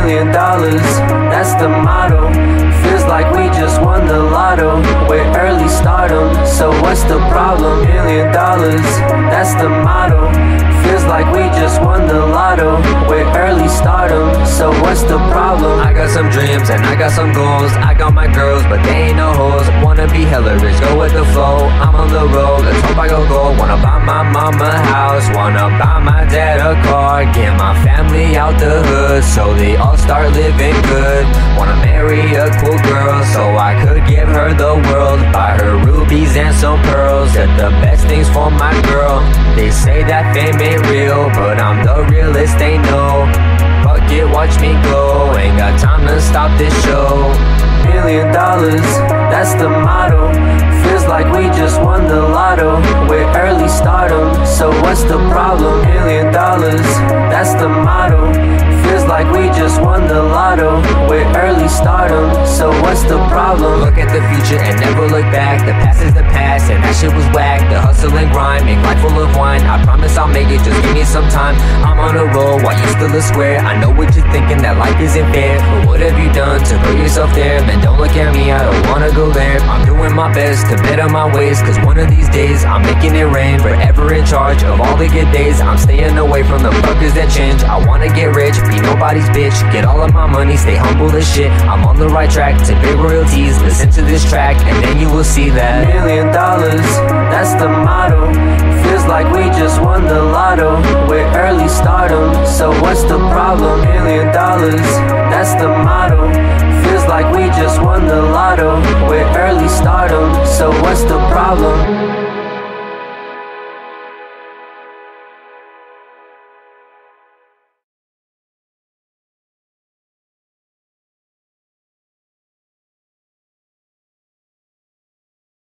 $1 million, that's the motto. Feels like we just won the lotto. We're early stardom, so what's the problem? $1 million, that's the motto. Feels like we just won the lotto. We're early stardom, so what's the problem? I got some dreams and I got some goals. I got my girls, but they ain't no hoes. Wanna be hella rich, go with the flow. I'm on the road, let's hope I go gold. Wanna buy my mama a house, wanna buy my dad a car. Get my family out the hood, so they all start living good. Wanna marry a cool girl, so I could give her the world. Buy her rubies and some pearls, get the best things for my girl. They say that fame ain't real, but I'm the realest they know. Fuck it, watch me go, ain't got time to stop this show. $1 million, that's the motto. Feels like we just won the lotto. We're early stardom, so what's the problem? $1 million, that's the motto. Feels like we just won the lotto. We're early stardom, so what's the problem? Look at the future and never look back. The past is the past and that shit was whack. The hustle and grind, make life full of wine. I promise I'll make it, just give me some time. I'm on a roll while you still a square. I know what you're thinking, that life isn't fair, but what have you done to put yourself there? Man, don't look at me, I don't wanna go there. I'm doing my best to better my ways, cause one of these days I'm making it rain. Forever in charge of all the good days. I'm staying away from the fuckers that change. I wanna get rich, be nobody's bitch. Get all of my money, stay humble as shit. I'm on the right track to pay royalties. Listen to this track and then you will see that $1 million, that's the motto. Feels like we just won the lotto. We're early stardom, so what's the problem? $1 million, that's the motto. Feels like we just won the lotto. We're early stardom,